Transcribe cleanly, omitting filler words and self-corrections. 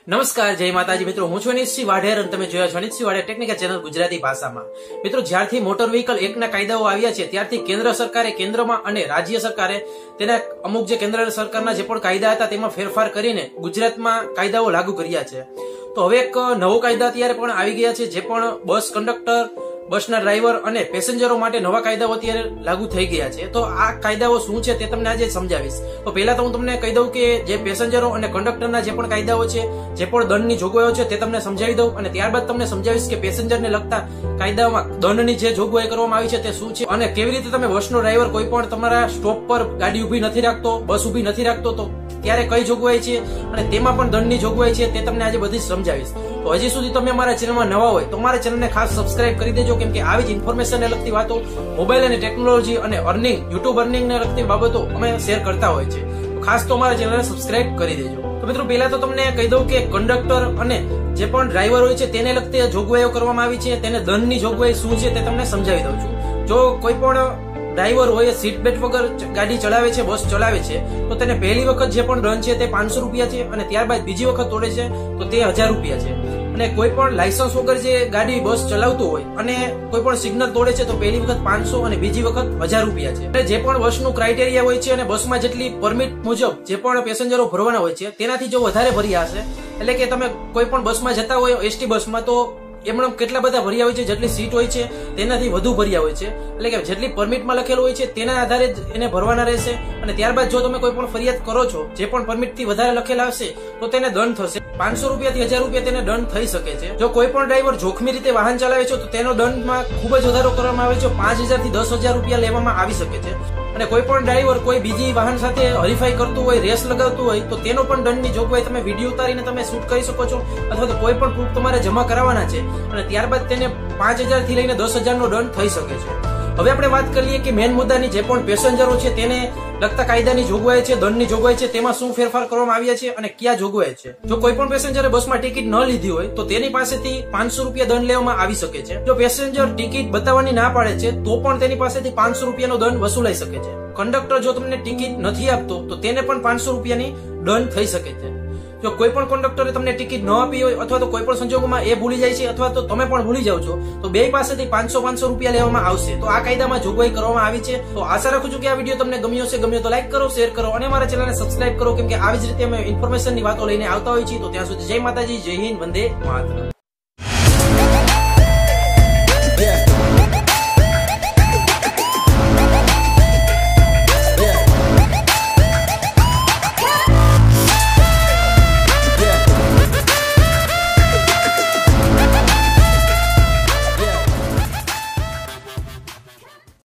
નમસ્કાર, જય માતાજી મિત્રો, હું છું અનિશસિંહ વાઢેર અને તમે જોયા છો અનિશસિંહ વાઢેર ટેકનિકલ ચેનલ ગુજરાતી ભાષામાં. મિત્રો, જ્યારથી મોટર વ્હીકલ એક્ટના કાયદાઓ આવ્યા છે ત્યારથી કેન્દ્ર સરકારે કેન્દ્રમાં અને રાજ્ય સરકારે તેના અમુક જે કેન્દ્ર સરકારના જે પણ કાયદા હતા તેમાં ફેરફાર કરીને ગુજરાતમાં કાયદાઓ લાગુ કર્યા છે. તો હવે એક નવો કાયદા અત્યારે પણ આવી ગયા છે, જે પણ બસ કંડક્ટર, બસના ડ્રાઈવર અને પેસેન્જરો માટે નવા કાયદાઓ અત્યારે લાગુ થઈ ગયા છે. તો આ કાયદાઓ શું છે તે તમને આજે સમજાવીશ. તો પહેલા તો હું તમને કહી દઉં કે જે પેસેન્જરો અને કંડક્ટરના જે પણ કાયદાઓ છે, જે પણ દંડની જોગવાઈઓ છે તે તમને સમજાવી દઉં અને ત્યારબાદ તમને સમજાવીશ કે પેસેન્જરને લગતા કાયદાઓમાં દંડની જે જોગવાઈ કરવામાં આવી છે તે શું છે અને કેવી રીતે તમે બસનો ડ્રાઈવર કોઈ પણ તમારા સ્ટોપ પર ગાડી ઉભી નથી રાખતો, બસ ઉભી નથી રાખતો તો ત્યારે કઈ જોગવાઈ છે અને તેમાં પણ દંડની જોગવાઈ છે તે તમને આજે બધી સમજાવીશ. તો હજી સુધી તમે અમારા ચેનલમાં નવા હોય તો અમારા ચેનલને ખાસ સબસ્ક્રાઇબ કરી દેજો, કેમ કે આવી જ ઇન્ફોર્મેશનને લગતી વાતો, મોબાઈલ અને ટેકનોલોજી અને અર્નિંગ, યુટ્યુબ અર્નિંગને લગતી બાબતો અમે શેર કરતા હોય છે. તો ખાસ તો અમારા ચેનલને સબસ્ક્રાઇબ કરી દેજો. તો મિત્રો, પહેલા તો તમને કહી દઉં કે કંડક્ટર અને જે પણ ડ્રાઈવર હોય છે તેને લગતી જોગવાઈઓ કરવામાં આવી છે, તેને દંડની જોગવાઈ શું છે તે તમને સમજાવી દઉં છું. જો કોઈ પણ ડ્રાઈવર હોય સીટ બેલ્ટ વગર ગાડી ચલાવે છે, બસ ચલાવે છે, તો તેને પહેલી વખત જે પણ દંડ છે તે 500 રૂપિયા છે અને ત્યારબાદ બીજી વખત તોડે છે તો તે 1000 રૂપિયા છે. અને કોઈ પણ લાયસન્સ વગર જે ગાડી બસ ચલાવતું હોય અને કોઈ પણ સિગ્નલ તોડે છે તો પહેલી વખત 500 અને બીજી વખત 1000 રૂપિયા છે. અને જે પણ બસનું ક્રાઇટેરિયા હોય છે અને બસમાં જેટલી પરમિટ મુજબ જે પણ પેસેન્જરો ભરવાના હોય છે તેનાથી જો વધારે ભર્યા હશે, એટલે કે તમે કોઈ પણ બસમાં જતા હોય એસટી બસમાં, તો એમણે કેટલા બધા ભર્યા હોય છે, જેટલી સીટ હોય છે તેનાથી વધુ ભર્યા હોય છે, એટલે કે જેટલી પરમિટમાં લખેલું હોય છે તેના આધારે જ એને ભરવાના રહેશે. અને ત્યારબાદ જો તમે કોઈ પણ ફરિયાદ કરો છો જે પણ પરમિટથી વધારે લખેલા હશે તો તેને દંડ થશે. 500 રૂપિયાથી 1000 રૂપિયા તેને દંડ થઈ શકે છે. જો કોઈ પણ ડ્રાઈવર જોખમી રીતે વાહન ચલાવે છે તો તેનો દંડમાં ખૂબ જ વધારો કરવામાં આવે છે, 5000 થી 10000 રૂપિયા લેવામાં આવી શકે છે. અને કોઈ પણ ડ્રાઈવર કોઈ બીજી વાહન સાથે હરીફાઈ કરતું હોય, રેસ લગાવતું હોય તો તેનો પણ દંડની જોગવાઈ તમે વિડીયો ઉતારીને તમે શૂટ કરી શકો છો, અથવા તો કોઈ પણ પ્રૂફ તમારે જમા કરાવવાના છે અને ત્યારબાદ તેને 5000 થી લઈને 10000 નો દંડ થઈ શકે છે. હવે આપણે વાત કરીએ કે મેઇન મુદ્દાની, જે પણ પેસેન્જરો છે તેને લગતા કાયદાની જોગવાઈ છે, દંડની જોગવાઈ છે, તેમાં શું ફેરફાર કરવામાં આવ્યા છે અને ક્યાં જોગવાઈ છે. જો કોઈ પણ પેસેન્જરે બસમાં ટિકિટ ન લીધી હોય તો તેની પાસેથી 500 રૂપિયા દંડ લેવામાં આવી શકે છે. જો પેસેન્જર ટિકિટ બતાવવાની ના પાડે છે તો પણ તેની પાસેથી 500 રૂપિયાનો દંડ વસૂલાઈ શકે છે. કંડક્ટર જો તમને ટિકિટ નથી આપતો તો તેને પણ 500 રૂપિયાની દંડ થઈ શકે છે. જો કોઈ પણ કંડક્ટરે તમને ટિકિટ ન આપી હોય અથવા તો કોઈ પણ સંજોગોમાં એ ભૂલી જાય છે અથવા તો તમે પણ ભૂલી જાવ છો તો બે પાસેથી 500 રૂપિયા લેવામાં આવશે. તો આ કાયદામાં જોગવાઈ કરવામાં આવી છે. તો આશા રાખું છું કે આ વિડીયો તમને ગમ્યો હશે. ગમ્યો તો લાઈક કરો, શેર કરો અને અમારા ચેનલને સબસ્ક્રાઇબ કરો, કેમ કે આવી જ રીતે અમે ઇન્ફોર્મેશનની વાતો લઈને આવતા હોઈએ છીએ. તો ત્યાં સુધી જય માતાજી, જય હિન્દ, વંદે માતરમ.